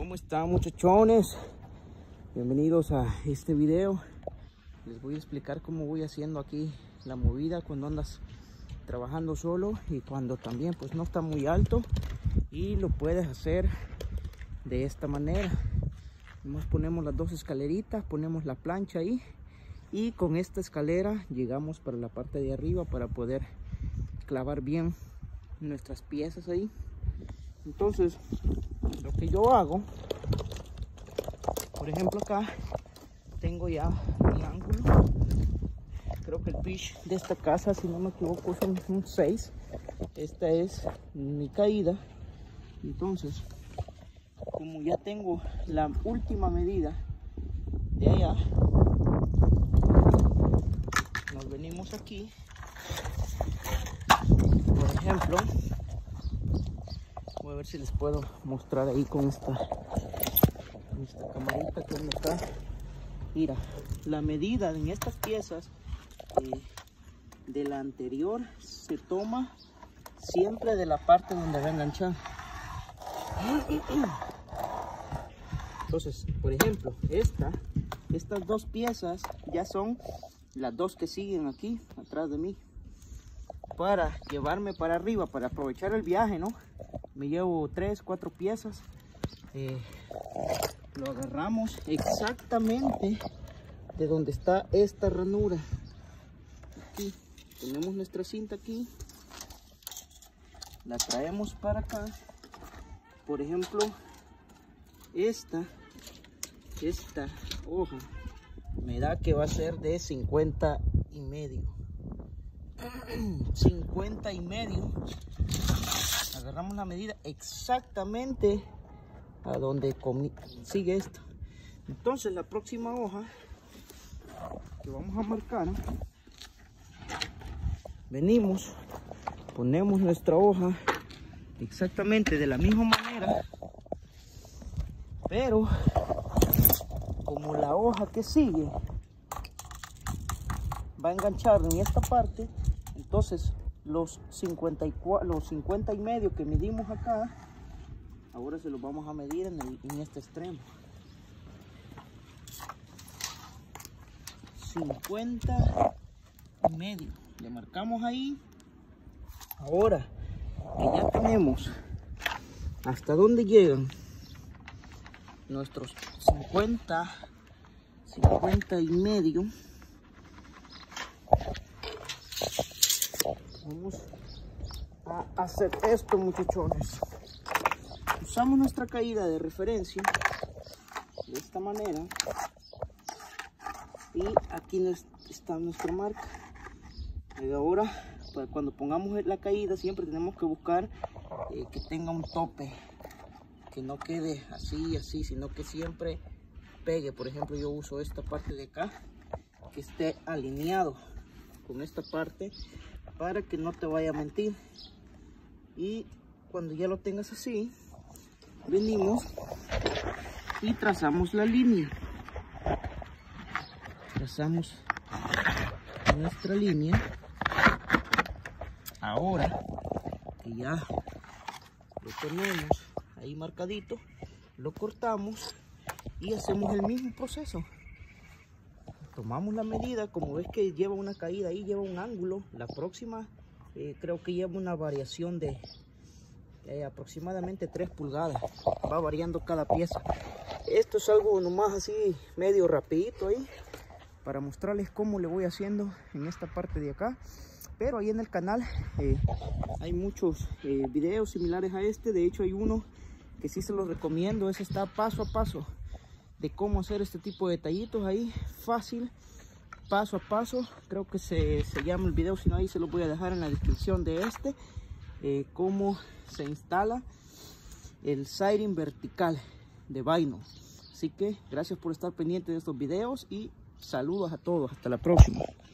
¿Cómo están, muchachones? Bienvenidos a este video. Les voy a explicar cómo voy haciendo aquí la movida cuando andas trabajando solo y cuando también pues no está muy alto, y lo puedes hacer de esta manera. Nos ponemos las dos escaleritas, ponemos la plancha ahí y con esta escalera llegamos para la parte de arriba para poder clavar bien nuestras piezas ahí. Entonces lo que yo hago, por ejemplo, acá tengo ya mi ángulo. Creo que el pitch de esta casa, si no me equivoco, son un 6. Esta es mi caída. Entonces, como ya tengo la última medida de allá, nos venimos aquí. Por ejemplo, voy a ver si les puedo mostrar ahí con esta camarita que me está. Mira, la medida en estas piezas de la anterior se toma siempre de la parte donde va a enganchar. Entonces, por ejemplo, estas dos piezas ya son las dos que siguen aquí atrás de mí. Para llevarme para arriba, para aprovechar el viaje, ¿no? Me llevo 3, 4 piezas. Lo agarramos exactamente de donde está esta ranura. Aquí tenemos nuestra cinta aquí, la traemos para acá. Por ejemplo, esta hoja me da que va a ser de 50 y medio. 50 y medio. Agarramos la medida exactamente a donde sigue esto. Entonces la próxima hoja que vamos a marcar, venimos, ponemos nuestra hoja exactamente de la misma manera, pero como la hoja que sigue va a enganchar en esta parte, entonces los 50 y medio que medimos acá, ahora se los vamos a medir en este extremo. 50 y medio, le marcamos ahí. Ahora que ya tenemos hasta donde llegan nuestros 50 y medio, vamos a hacer esto, muchachones. Usamos nuestra caída de referencia de esta manera y aquí está nuestra marca. Y ahora, cuando pongamos la caída, siempre tenemos que buscar que tenga un tope, que no quede así, sino que siempre pegue. Por ejemplo, yo uso esta parte de acá, que esté alineado con esta parte para que no te vaya a mentir. Y cuando ya lo tengas así, venimos y trazamos la línea. Trazamos nuestra línea. Ahora que ya lo tenemos ahí marcadito, lo cortamos y hacemos el mismo proceso. Tomamos la medida, como ves que lleva una caída ahí, lleva un ángulo. La próxima creo que lleva una variación de aproximadamente 3 pulgadas. Va variando cada pieza. Esto es algo nomás así medio rapidito ahí para mostrarles cómo le voy haciendo en esta parte de acá. Pero ahí en el canal hay muchos videos similares a este. De hecho hay uno que sí se los recomiendo. Ese está paso a paso de cómo hacer este tipo de detallitos ahí, fácil, paso a paso. Creo que se llama el video, si no ahí se lo voy a dejar en la descripción de cómo se instala el siding vertical de Vaino. Así que gracias por estar pendiente de estos videos y saludos a todos. Hasta la próxima.